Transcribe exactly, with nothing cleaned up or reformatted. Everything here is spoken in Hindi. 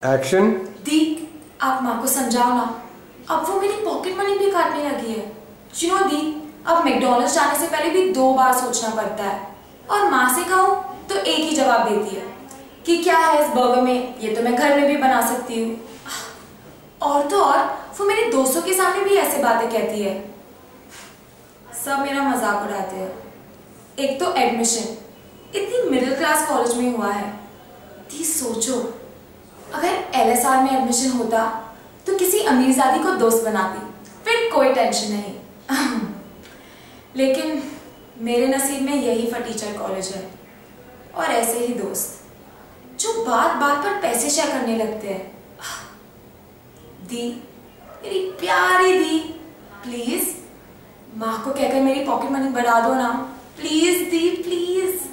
एक्शन। दी, आप माँ को समझाओ ना, अब वो मेरी पॉकेट मनी भी काटने लगी है। यू नो दी, अब मैकडॉनल्ड्स जाने से पहले भी दो बार सोचना पड़ता है, और माँ से कहूँ तो एक ही जवाब देती है कि क्या है इस बर्गर में, ये तो मैं घर में भी बना सकती हूँ। और तो और वो मेरे दोस्तों के सामने भी ऐसे बातें कहती है। सब मेरा मजाक उड़ाते हैं। एक तो एडमिशन इतनी मिडिल क्लास कॉलेज में हुआ है। दी सोचो, अगर एल एस आर में एडमिशन होता तो किसी अमीरजादी को दोस्त बनाती, फिर कोई टेंशन नहीं। लेकिन मेरे नसीब में यही फटीचर कॉलेज है, और ऐसे ही दोस्त जो बात बात पर पैसे शेयर करने लगते हैं। दी, मेरी प्यारी दी, प्लीज माँ को कहकर मेरी पॉकेट मनी बढ़ा दो ना, प्लीज दी, प्लीज।